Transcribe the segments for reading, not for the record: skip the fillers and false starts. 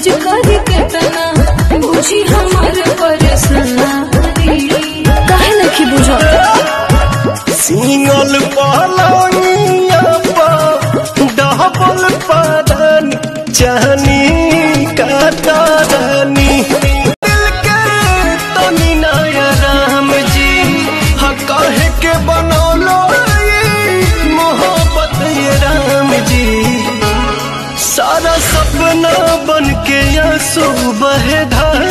use करी केतना बुझी हमारे परेशानी काहे नहीं बुझो सिंगल पलंगिया पर डबल पदन चाहनी काटनी दिल के तनी नया राम जी कहे के बनौलो मोहब्बत ये राम जी सारा सपना बन के आंसू बहे धार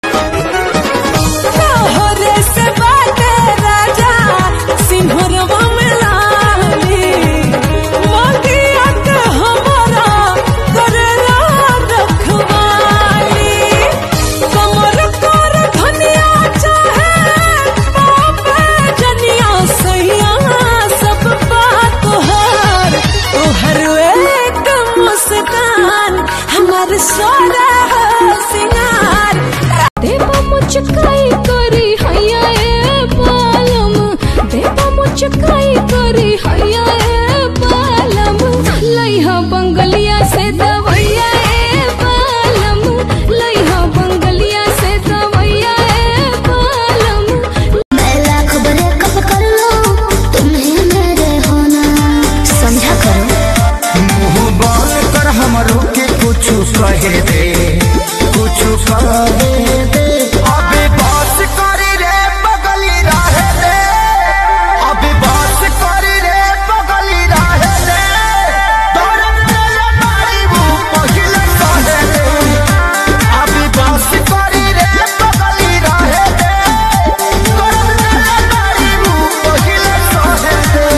सिंगार देवा मुचकाई करी हैया ए बालम देवा मुचकाई करी हैया ए बालम लइहा बंगलिया से दवैया ए बालम लइहा बंगलिया से दवैया ए बालम मैं लाख बड़े कब कर लो तुम्हें मेरे होना समझा करो मुँह बाल कर हमरो के कुछ कहे दे कुछ कहे दे अबे बात करी रे बगली रहे दे अबे बात करी रे बगली रहे दे तोरे मेरे मारी वो पहिले कहे दे अबे बात करी रे बगली रहे दे तोरे मेरे मारी वो पहिले कहे दे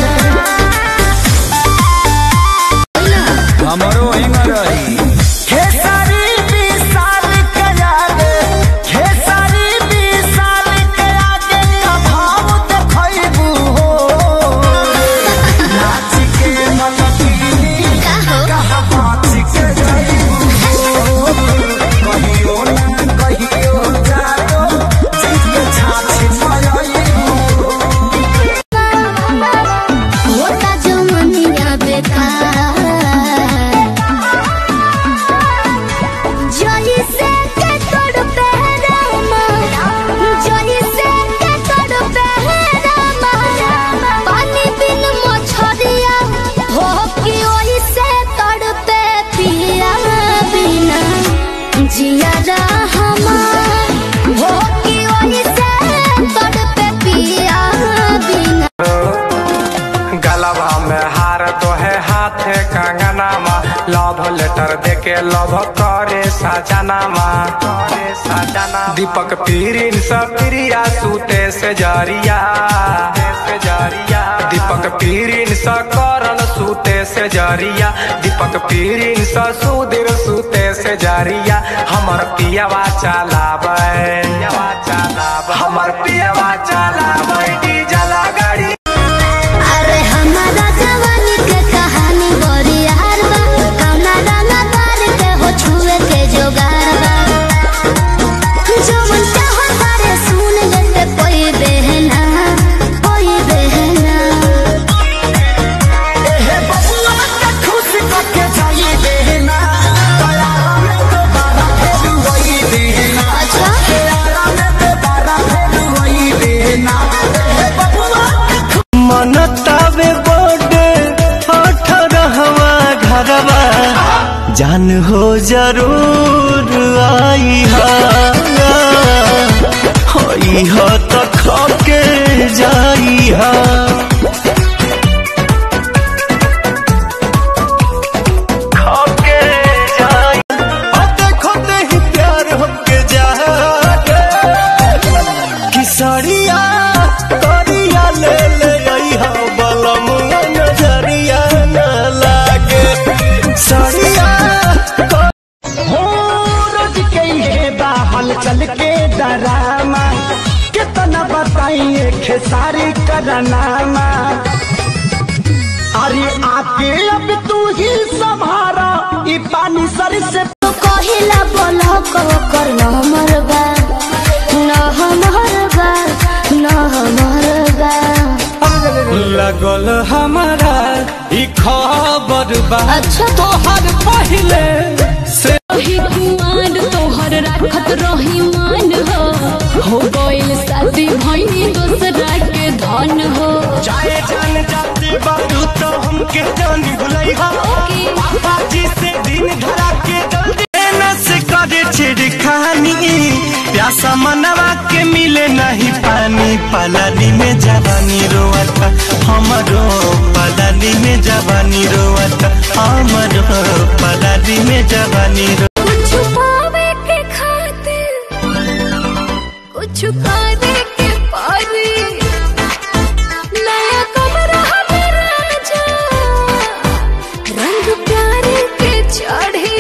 हमरो हिंगा रही लव लेटर देके लव करे सजनामा दीपक पीरिन प्रिया सूते से जरिया दीपक पीरिन करण सूते से जरिया दीपक पीरिन सुधीर सूते से जरिया हमर पियावा चलावे हमर पियावा चलावे डीजल गाड़ी अरे हमारा जवानी के कहानी बड़ी यार बा कौना रंगा बार के हो छुए के जोगार बा जो मन चाहो तारे सुन लेते कोई बहना एहे बबुआ के खुश करके जाई देना दया में दोबारा फेर वही देना अच्छा दया में दोबारा फेर वही देना एहे बबुआ मनतावे बड़े 18वां घरवा जान हो जरूर आई हा तो खाके जाई हा खाके जाई देखो ही प्यार होके जागे किसरिया करिया ले ले आई हा बलम नजरिया न लागे सरिया हो रोज के है बाहल चल के डरामा कितना बताइए खेसारी करनामा अरे आके अब तू ही संभारा ई पानी सर से तो कहिला बोला को कर न मरबा न हमरबा लगल हमारा ई खबर बा अच्छा तोहर पहले से कुआर पालानी में जवानी रोआता हमारो पालानी में जवानी रोआता हमारो पालानी में जवानी कुछ पावे के खातिर कुछ करे के पारी नया कमरा में राजा रंग प्यारे के चढ़ी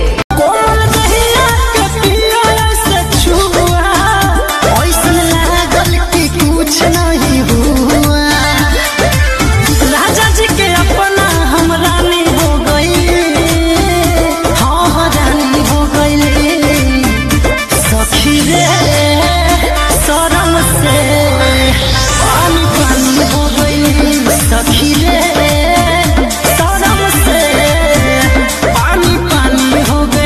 कुछ नहीं हुआ राजा जी के अपना हम रानी हो गई हाँ रानी हो गई सखी रे शरम से पानी पानी हो गई सखी रे शरम से पानी पानी हो गई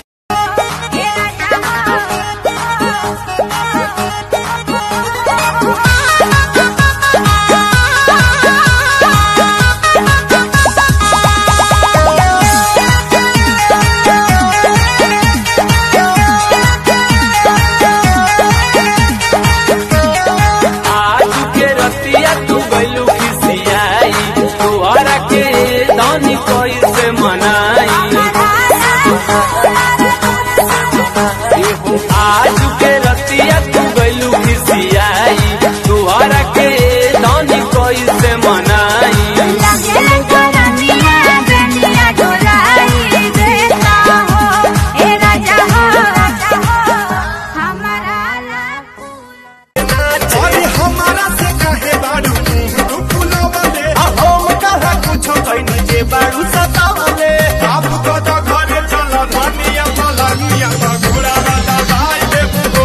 आज के रतिया तू गइलू खिसियाई तुहरा के दानी कैसे मनाई हमारा से कहे बारू फुलवले हम कहा कुछो कैनी बारू सतावले आप कदा घरे चल धनिया पलानिया घोड़ा वाला भाई देबो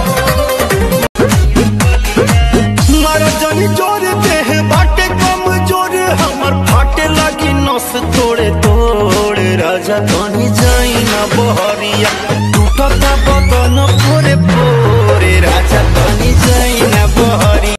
मारा जनी जोर देह बाटे कम जोर हमर फाटे लगी नस तोड़े तोड़ राजा कहीं जाई ना बहरिया टूटता बदन पोरे पोरे राजा